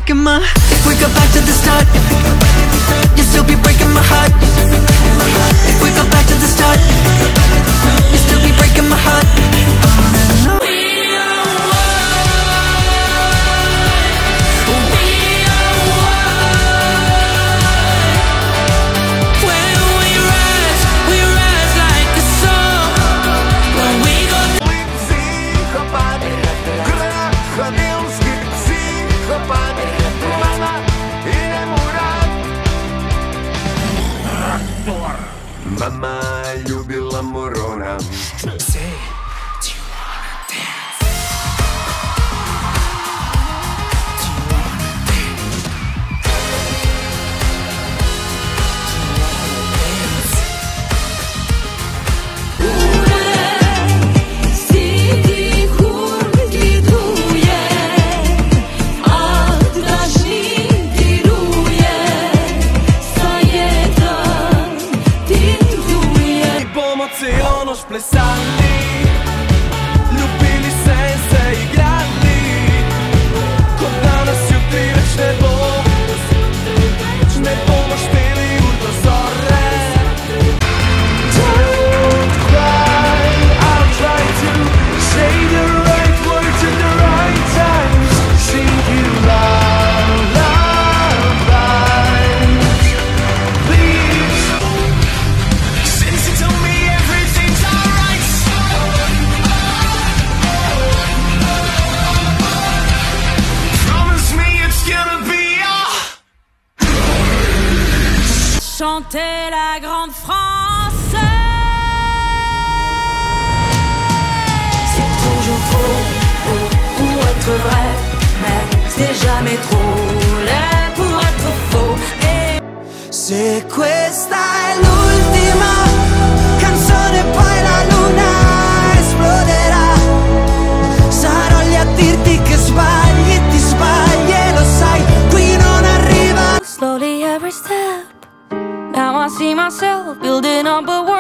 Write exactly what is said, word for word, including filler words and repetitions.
breaking my. If we go back to the start, you'll still be breaking my heart. If we go back to the start, you'll still be breaking my heart. Mama ljubila morona. Say, do you wanna dance? Do you wanna dance? Do you wanna dance? Si ti hurgiduje, oddażni tiruje, sajetan tintuje. Pomoći ono šplesanti, ljubili se se igrati, ko danas jutri već ne bomo, ne bomo štili u dozore. Don't cry, I'll try to say the right words at the right times, sing you lullabies, please. Since you told me everything's alright, promise me it's gonna be all. Chanter la grande France. C'est toujours faux faux pour être vrai, mais c'est jamais trop laid pour être faux. Et se questa è l'ultima canzone, poi la luna esploderà. Sarò lì a dirti che sbagli, ti sbagli e lo sai, qui non arriva. Slowly every step. Now I see myself building up a world